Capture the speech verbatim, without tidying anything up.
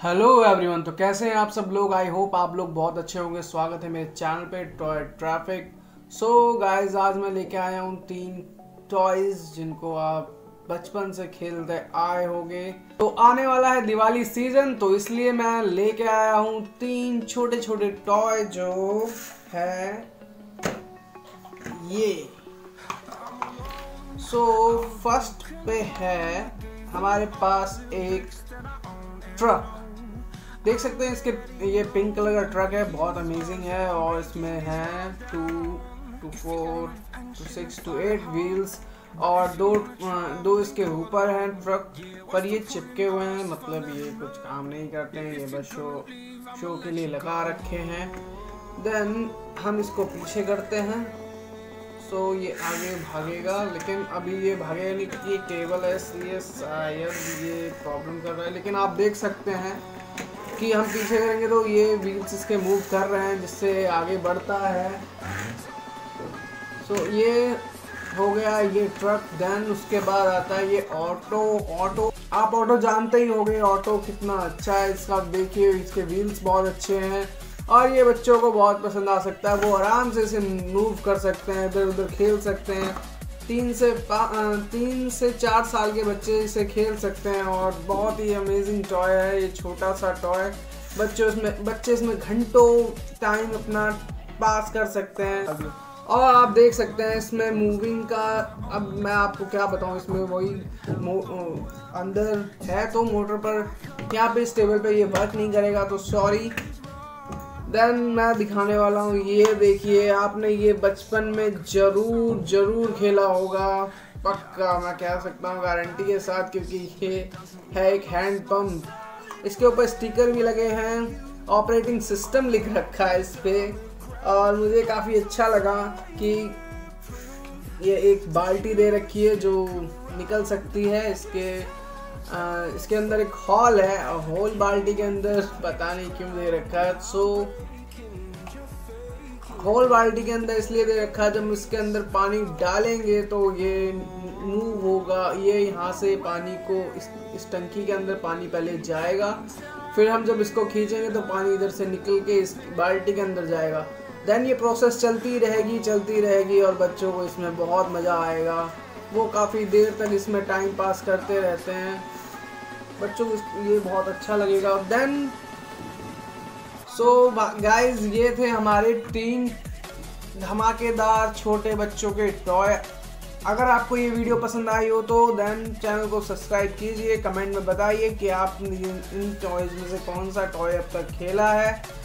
Hello everyone. तो कैसे हैं आप सब लोग? आई होप आप लोग बहुत अच्छे होंगे। स्वागत है मेरे चैनल पे टॉय ट्रैफिक। सो गाइस, आज मैं लेके आया हूँ तीन टॉयज जिनको आप बचपन से खेलते आए होंगे। तो आने वाला है दिवाली सीजन, तो इसलिए मैं लेके आया हूँ तीन छोटे छोटे टॉय जो है ये। सो फर्स्ट पे है हमारे पास एक ट्रक। देख सकते हैं इसके ये पिंक कलर का ट्रक है, बहुत अमेजिंग है। और इसमें है two to four to six to eight wheels और दो दो इसके ऊपर हैं ट्रक पर ये चिपके हुए हैं, मतलब ये कुछ काम नहीं करते हैं, ये बस शो शो के लिए लगा रखे हैं। देन हम इसको पीछे करते हैं, सो ये आगे भागेगा, लेकिन अभी ये भागेगा नहीं क्योंकि ये केबल है, इसलिए शायद ये प्रॉब्लम कर रहा है। लेकिन आप देख सकते हैं कि हम पीछे करेंगे तो ये व्हील्स इसके मूव कर रहे हैं, जिससे आगे बढ़ता है। सो ये हो गया ये ट्रक। देन उसके बाद आता है ये ऑटो। ऑटो आप ऑटो जानते ही होंगे, ऑटो कितना अच्छा है इसका। देखिए इसके व्हील्स बहुत अच्छे हैं और ये बच्चों को बहुत पसंद आ सकता है। वो आराम से इसे मूव कर सकते हैं, इधर उधर खेल सकते हैं। तीन से तीन से चार साल के बच्चे इसे खेल सकते हैं और बहुत ही अमेजिंग टॉय है ये छोटा सा टॉय। बच्चों इसमें बच्चे इसमें घंटों टाइम अपना पास कर सकते हैं। और आप देख सकते हैं इसमें मूविंग का, अब मैं आपको क्या बताऊं, इसमें वही अंदर है तो मोटर पर, यहाँ पे इस टेबल पे ये वर्क नहीं करेगा तो सॉरी। देन मैं दिखाने वाला हूँ ये। देखिए आपने ये बचपन में जरूर जरूर खेला होगा, पक्का मैं कह सकता हूँ गारंटी के साथ, क्योंकि ये है एक हैंड पंप। इसके ऊपर स्टिकर भी लगे हैं, ऑपरेटिंग सिस्टम लिख रखा है इस पे। और मुझे काफ़ी अच्छा लगा कि ये एक बाल्टी दे रखी है जो निकल सकती है। इसके आ, इसके अंदर एक हॉल है और होल बाल्टी के अंदर पता नहीं क्यों दे रखा है। सो होल बाल्टी के अंदर इसलिए दे रखा है, जब इसके अंदर पानी डालेंगे तो ये मूव होगा। ये यहाँ से पानी को इस, इस टंकी के अंदर पानी पहले जाएगा, फिर हम जब इसको खींचेंगे तो पानी इधर से निकल के इस बाल्टी के अंदर जाएगा। देन ये प्रोसेस चलती रहेगी चलती रहेगी और बच्चों को इसमें बहुत मज़ा आएगा। वो काफ़ी देर तक इसमें टाइम पास करते रहते हैं, बच्चों को ये बहुत अच्छा लगेगा। देन सो गाइस, ये थे हमारे तीन धमाकेदार छोटे बच्चों के टॉय। अगर आपको ये वीडियो पसंद आई हो तो देन चैनल को सब्सक्राइब कीजिए, कमेंट में बताइए कि आपने इन टॉयज में से कौन सा टॉय अब तक खेला है।